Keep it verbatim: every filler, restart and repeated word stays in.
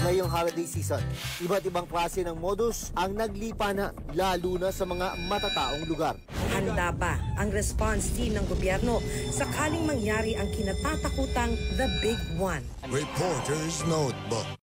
ngayong holiday season. Iba't ibang klase ng modus ang naglipana, lalo na sa mga matataong lugar. Handa ba ang response team ng gobyerno sakaling mangyari ang kinatatakutang The Big One? Reporter's Notebook.